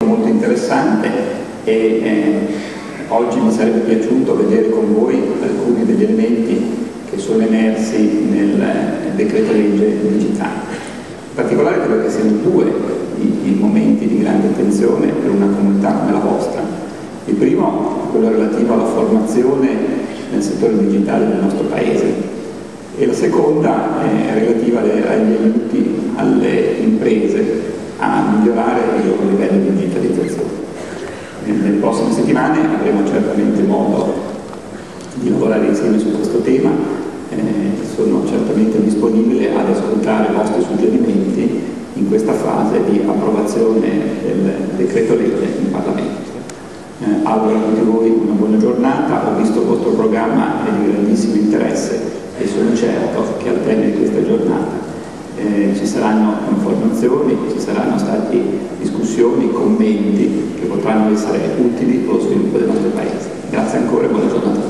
molto interessante e oggi mi sarebbe piaciuto vedere con voi alcuni degli elementi che sono emersi nel decreto legge digitale. In particolare credo che siano due i momenti di grande attenzione per una comunità come la vostra. Il primo è quello relativo alla formazione nel settore digitale del nostro Paese e la seconda è relativa agli aiuti alle imprese a migliorare il loro livello di digitalizzazione. Nelle prossime settimane avremo certamente modo di lavorare insieme su questo tema, sono certamente disponibile ad ascoltare i vostri suggerimenti in questa fase di approvazione del decreto legge in Parlamento. Auguro a tutti voi una buona giornata, ho visto il vostro programma è di grandissimo interesse e sono certo che al termine di questa giornata ci saranno informazioni, ci saranno stati discussioni, commenti che potranno essere utili per lo sviluppo del nostro Paese. Grazie ancora e buona giornata.